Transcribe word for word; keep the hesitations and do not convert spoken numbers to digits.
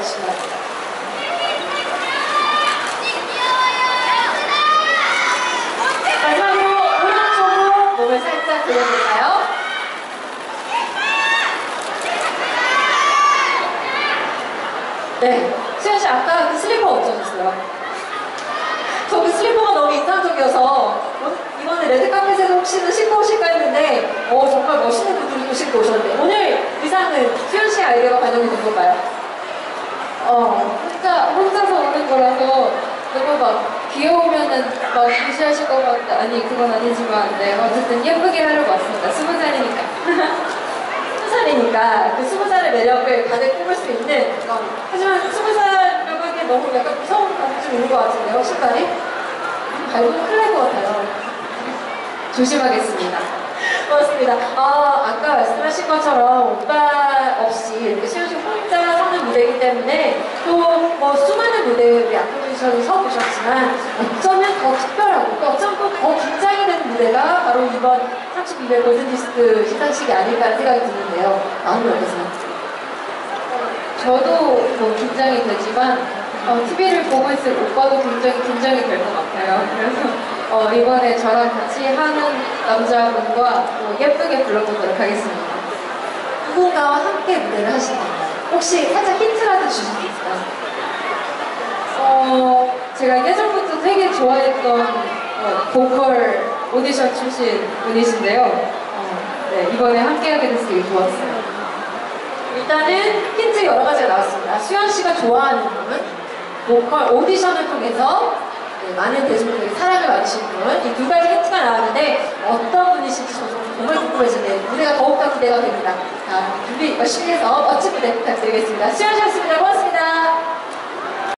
주시기 바랍니다. 마지막으로 오른쪽으로 몸을 살짝 돌려볼까요? 네, 수현씨 아까 그 슬리퍼 어쩌셨어요? 저 그 슬리퍼가 너무 인상적이어서 이번에 레드카펫에서 혹시는 신고 오실까 했는데 어 정말 멋있는 분들도 신고 오셨는데 오늘 의상은 수현씨 아이디어가 반영이 된 건가요? 어, 혼자, 혼자서 오는 거라서 너무 막 귀여우면은 막 무시하실 것 같다. 아니, 그건 아니지만, 네, 어쨌든 예쁘게 하려고 왔습니다. 스무 살이니까. 스무 살이니까 그 스무 살의 매력을 가득 뿜을 수 있는, 어, 하지만 스무 살이라고 하기엔 너무 약간 무서운 감이 좀 있는 것 같은데요, 신발이? 밟으면 큰일 날 것 같아요. 조심하겠습니다. 고맙습니다. 어, 아까 말씀하신 것처럼 오빠 없이 이렇게 수현씨 혼자 하는 무대이기 때문에 또 뭐 수많은 무대에 우리 아크로디션이 서보셨지만 어쩌면 더 특별하고 또 어쩌면 또 더 긴장이 되는 무대가 바로 이번 삼십이 회 골든디스크 시상식이 아닐까 하는 생각이 드는데요. 마음이 어떠세요? 저도 뭐 긴장이 되지만 어, 티비를 보고 있을 오빠도 굉장히 긴장이 될 것 같아요. 그래서 어, 이번에 저랑 같이 하는 남자분과 또 예쁘게 불러보도록 하겠습니다. 누군가와 함께 무대를 하신다면 혹시 살짝 힌트라도 주실 수 있을까요? 어, 제가 예전부터 되게 좋아했던 어, 보컬 오디션 출신 분이신데요. 어, 네, 이번에 함께하게 돼서 되게 좋았어요. 일단은 힌트 여러 가지가 나왔습니다. 수현씨가 좋아하는 분은 보컬 오디션을 통해서 네, 많은 대중분들에게 사랑을 받으신 분, 이 두 가지 힌트가 나왔는데 어떤 분이실지 저도 정말 궁금해지네요. 무대가 더욱더 기대가 됩니다. 자, 준비 열심히 해서 멋진 무대 부탁드리겠습니다. 수현씨였습니다. 고맙습니다.